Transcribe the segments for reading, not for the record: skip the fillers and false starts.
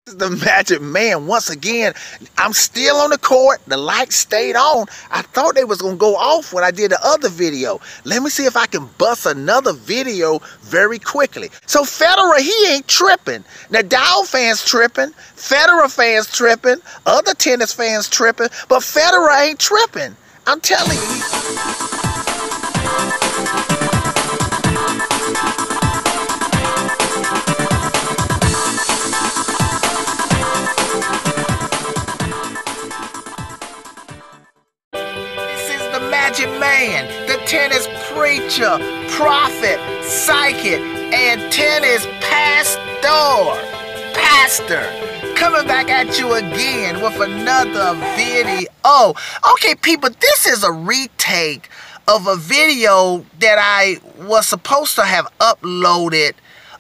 The Magic Man once again. I'm still on the court. The lights stayed on. I thought they was gonna go off when I did the other video. Let me see if I can bust another video very quickly. So Federer, he ain't tripping. Nadal fans tripping, Federer fans tripping, other tennis fans tripping, but Federer ain't tripping. I'm telling you. Magic Man, the tennis preacher, prophet, psychic, and tennis pastor, coming back at you again with another video. Okay, people, this is a retake of a video that I was supposed to have uploaded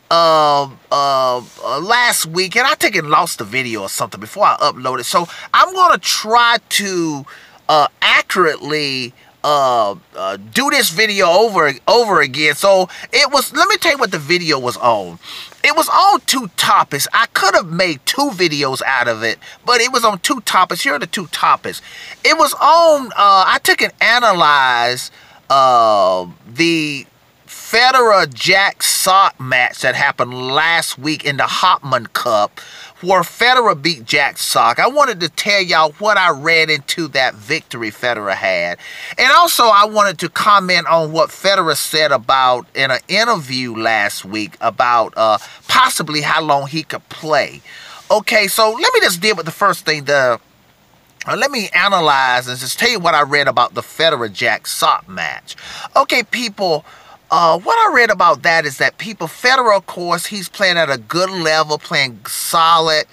last week, and I think it lost the video or something before I uploaded. So I'm gonna try to accurately do this video over again. So it was, let me tell you what the video was on. It was on two topics. I could have made two videos out of it, but it was on two topics. Here are the two topics. It was on, I took and analyzed the Federer-Jack Sock match that happened last week in the Hopman Cup, where Federer beat Jack Sock. I wanted to tell y'all what I read into that victory Federer had. And also I wanted to comment on what Federer said about in an interview last week about possibly how long he could play. Okay, so let me just deal with the first thing. Let me analyze and just tell you what I read about the Federer-Jack Sock match. Okay, people, what I read about that is that Federer, of course, he's playing at a good level, playing solid.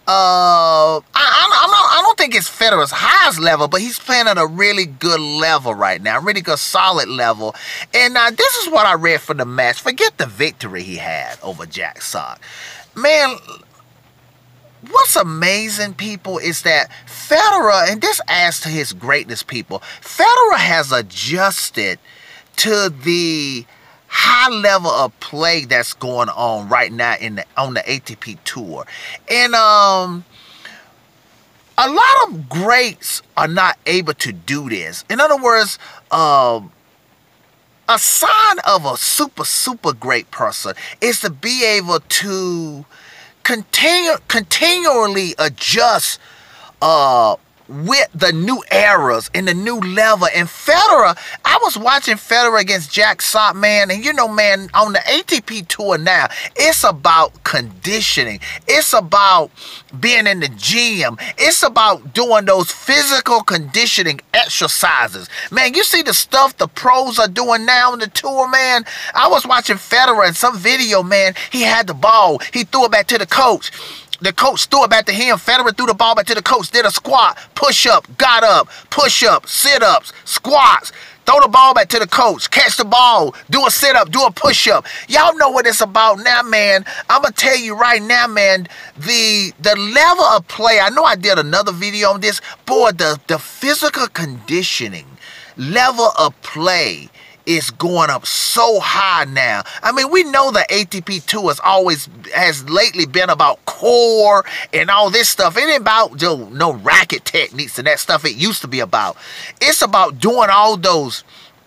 I don't think it's Federer's highest level, but he's playing at a really good level right now, really good, solid level. And this is what I read for the match. Forget the victory he had over Jack Sock. Man, what's amazing, people, is that Federer, and this adds to his greatness, people, Federer has adjusted to the high level of play that's going on right now on the ATP tour. And a lot of greats are not able to do this. In other words, a sign of a super great person is to be able to continually adjust with the new eras and the new level. And Federer, I was watching Federer against Jack Sock, man, and you know, man, on the ATP tour now, it's about conditioning. It's about being in the gym. It's about doing those physical conditioning exercises. Man, you see the stuff the pros are doing now on the tour, man. I was watching Federer in some video, man. He had the ball. He threw it back to the coach. The coach threw it back to him. Federer threw the ball back to the coach, did a squat, push-up, got up, push-up, sit-ups, squats, throw the ball back to the coach, catch the ball, do a sit-up, do a push-up. Y'all know what it's about now, man. I'm going to tell you right now, man, the level of play, I know I did another video on this, boy, the physical conditioning level of play is going up so high now. I mean, we know the ATP tour has lately been about core and all this stuff. It ain't about no racket techniques and that stuff it used to be about. It's about doing all those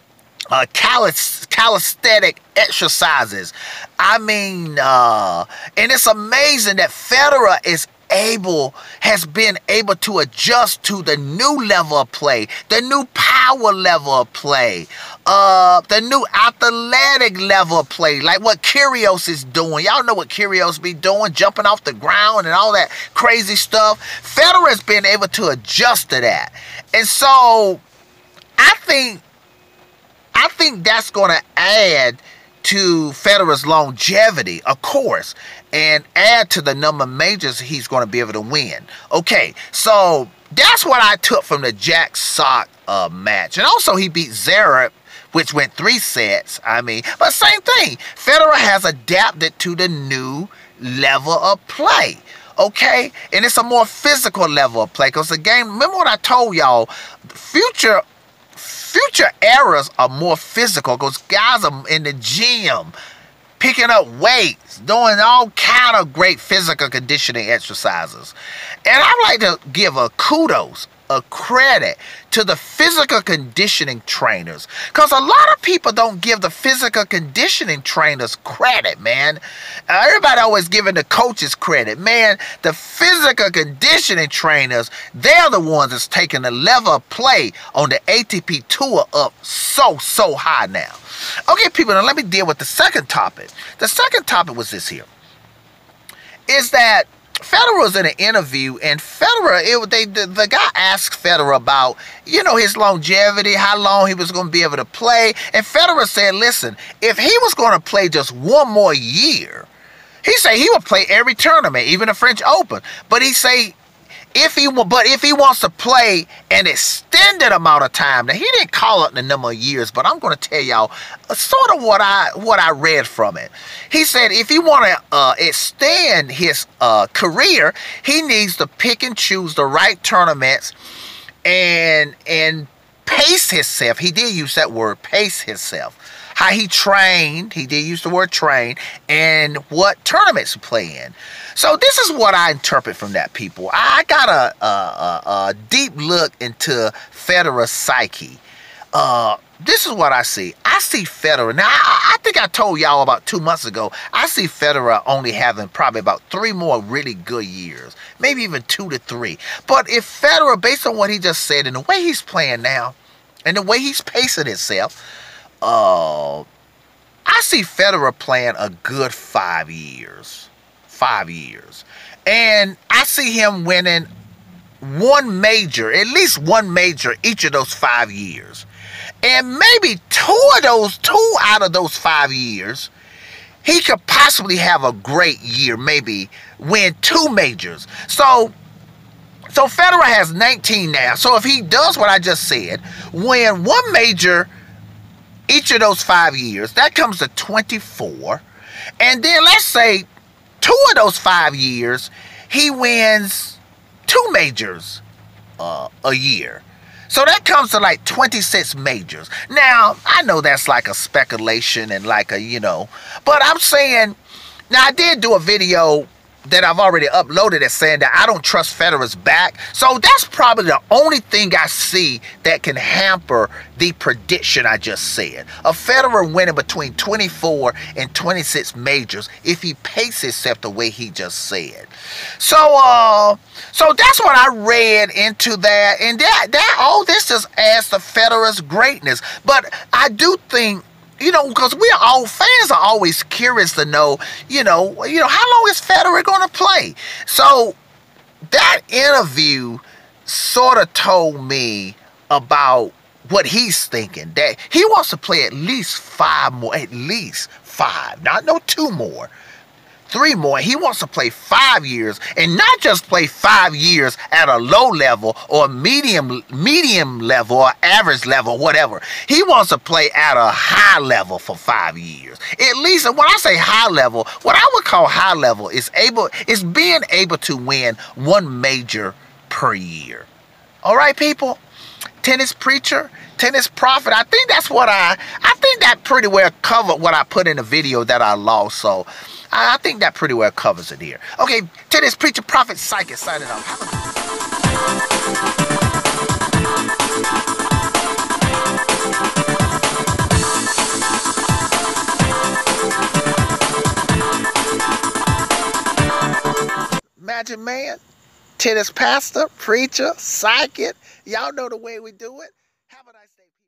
calisthenic exercises. I mean, and it's amazing that Federer has been able to adjust to the new level of play, the new power level of play, the new athletic level of play, like what Kyrgios is doing. Y'all know what Kyrgios be doing, jumping off the ground and all that crazy stuff. Federer has been able to adjust to that. And so I think that's going to add to Federer's longevity, of course, and add to the number of majors he's going to be able to win. Okay, so that's what I took from the Jack Sock match. And also he beat Zverev, which went 3 sets. I mean, but same thing. Federer has adapted to the new level of play. Okay, and it's a more physical level of play. Because the game, remember what I told y'all, future eras are more physical because guys are in the gym picking up weights, doing all kind of great physical conditioning exercises. And I like to give a kudos, a credit to the physical conditioning trainers, because a lot of people don't give the physical conditioning trainers credit, man. Everybody always giving the coaches credit. Man, the physical conditioning trainers, they're the ones that's taking the level of play on the ATP tour up so high now. Okay, people, now let me deal with the second topic. The second topic was this here, is that Federer was in an interview, and Federer, the guy asked Federer about, you know, his longevity, how long he was going to be able to play. And Federer said, listen, if he was going to play just one more year, he said he would play every tournament, even the French Open. But he say, if he wants to play an extended amount of time, now he didn't call up the number of years, but I'm going to tell y'all sort of what I read from it. He said if he want to extend his career, he needs to pick and choose the right tournaments and pace himself. He did use that word, pace himself. How he trained, he did use the word train, and what tournaments to play in. So this is what I interpret from that, people. I got a deep look into Federer's psyche. This is what I see. I see Federer. Now, I think I told y'all about 2 months ago, I see Federer only having probably about 3 more really good years. Maybe even 2 to 3. But if Federer, based on what he just said and the way he's playing now, and the way he's pacing himself, I see Federer playing a good 5 years. 5 years. And I see him winning one major, at least one major each of those 5 years. And maybe two out of those 5 years, he could possibly have a great year, maybe win 2 majors. So Federer has 19 now. So if he does what I just said, win one major each of those 5 years, that comes to 24. And then let's say 2 of those 5 years, he wins 2 majors a year. So that comes to like 26 majors. Now, I know that's like a speculation and like a, you know, but I'm saying, now I did do a video that I've already uploaded it saying that I don't trust Federer's back. So that's probably the only thing I see that can hamper the prediction I just said. A Federer winning between 24 and 26 majors if he paces himself the way he just said. So that's what I read into that. And that all this just adds to Federer's greatness. But I do think, you know, because fans are always curious to know, you know, how long is Federer going to play? So that interview sort of told me about what he's thinking, that he wants to play at least 5 more, at least 5, not no 2 more. 3 more. He wants to play 5 years, and not just play 5 years at a low level or medium level or average level, whatever. He wants to play at a high level for 5 years. At least, and when I say high level, what I would call high level is being able to win 1 major per year. All right, people? Tennis preacher, tennis prophet. I think that's what I think that pretty well covered what I put in the video that I lost. So I think that pretty well covers it here. Okay, tennis preacher, prophet, psychic, signing off. Have a Magic Man, tennis pastor, preacher, psychic. Y'all know the way we do it. Have a nice day, people.